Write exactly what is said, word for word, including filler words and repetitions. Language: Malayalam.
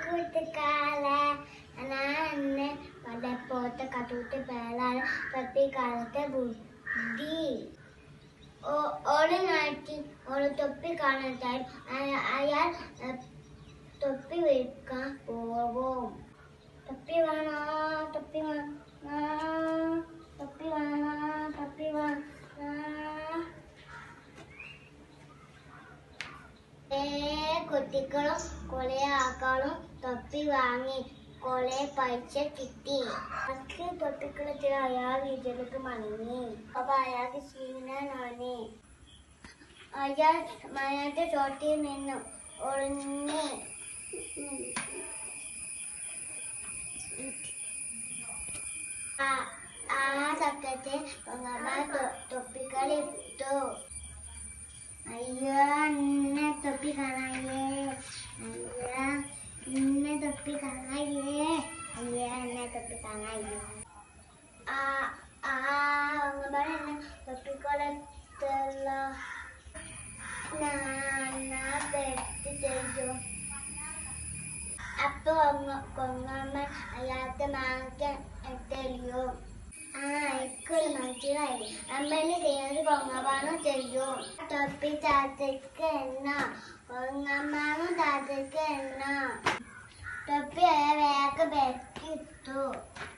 കൂട്ടുകാല അനാന്നെ പലപ്പോത്തെ കട്ടൂട്ട് പേളാണ് തൊപ്പിക്കാലത്തെ ബുദ്ധി ഓള് നാട്ടി ഓള് തൊപ്പി കാണാൻ അയാൾ തൊപ്പി വെക്കാൻ പോവും. തൊപ്പി വേണോ തൊപ്പി വേണോ തൊപ്പി വേണോ തൊപ്പി വേണോ കുട്ടികളും കൊറേ ആൾക്കാരും തൊപ്പി വാങ്ങി കൊറേ പൈസ കിട്ടി. അക്ക് തൊപ്പിക്കുളത്തിൽ അയാൾ വീട്ടിലേക്ക് മടങ്ങി. അപ്പൊ അയാൾക്ക് ക്ഷീണനാണ്. അയാൾ മഴയുടെ ചോട്ടിൽ നിന്ന് ഒളിഞ്ഞ് ആ സക്കത്തെ തൊപ്പിക്കളിട്ടു. അയ്യോ ഇന്നെ തൊപ്പി കാണാല്ലേ, അയ്യോ ഇന്നെ തൊപ്പി കാണാല്ലേ, അയ്യോ എന്നെ തൊപ്പി കാണാല്ലേ. ആ ആ അങ്ങനെ തൊപ്പിക്കൊളത്തുള്ള പെട്ട് ചെയ്തു. അപ്പൊ കൊങ്ങമ്മ അയാൾക്ക് മാങ്ങ എത്തല്ലോ. ആ എനിക്കൊരു മനസ്സിലായി. അമ്മേനെ ചെയ്യുന്നത് കൊങ്ങമ്മാനും ചെയ്യും. തൊപ്പി താത്തക്ക് എണ്ണ, കൊങ്ങമ്മാനും താത്തക്ക് എണ്ണ. തൊപ്പി വേഗം വെക്കിട്ടു.